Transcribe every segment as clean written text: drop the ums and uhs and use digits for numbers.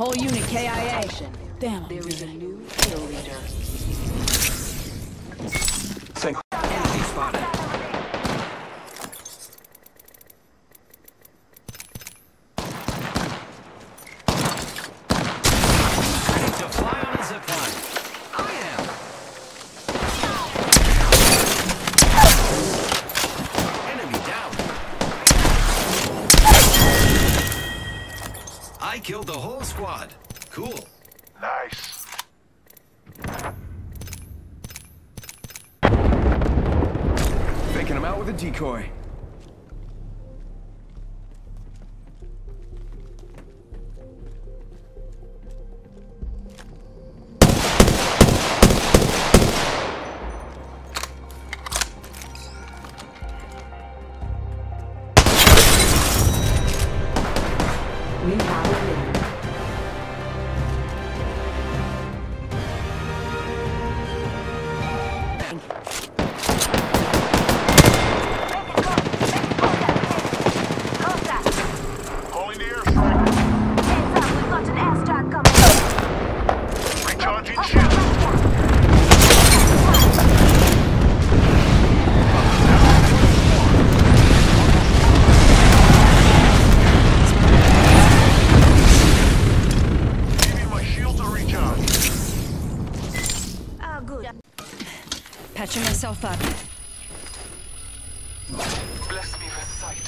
Whole unit KIA. Damn. There is a new kill leader. Enemy spotted. Ready to fly on a zip line. I am. Enemy down. I killed the whole squad. Cool. Nice. Faking him out with a decoy. We have a winner. Calling the airstrike. We've got an airstrike coming. Recharging shields. Giving my shields a recharge. Oh, good. Patching myself up. Bless me with sight.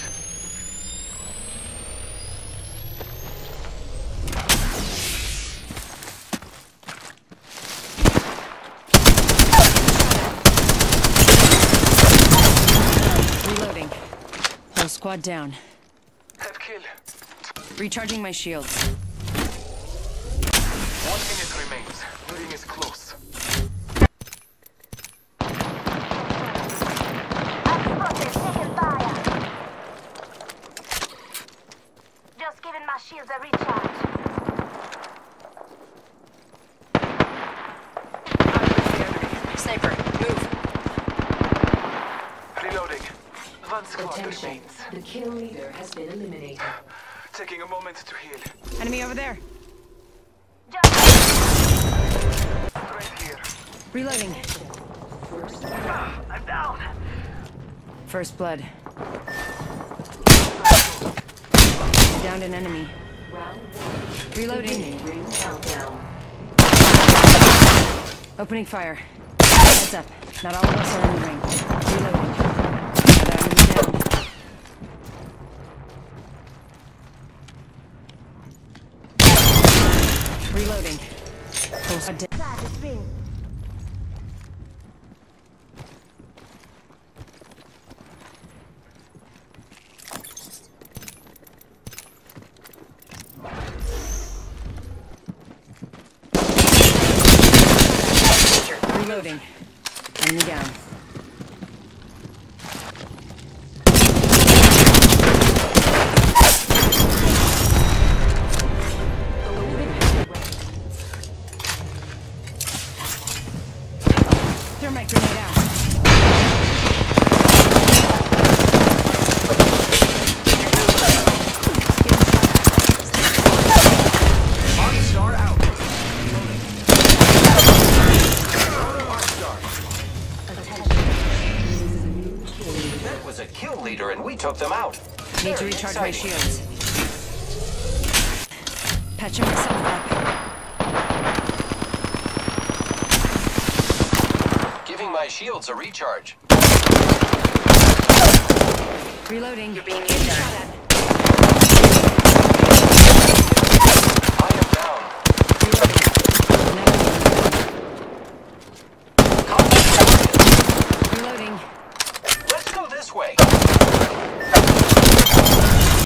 Reloading. Whole squad down. Head kill. Recharging my shields. 1 minute remains. The ring is close. Spotted, taking fire. Just giving my shields a recharge. Sniper, move. Reloading. One squad Attention. remains. The kill leader has been eliminated. Taking a moment to heal. Enemy over there. Just Right here. Reloading. First, I'm down. First blood. Downed an enemy. round Reloading. beginning ring countdown. Opening fire. Heads up. Not all of us are in the ring. Reloading. Another enemy down. Reloading. Whole squad down. try to spin. Reloading. Enemy down. Thermite grenade out. OnStar out. That was a kill leader and we took them out. Need to Very recharge my exciting. shields. Patching myself up. Giving my shields a recharge. Reloading. You're being shot at.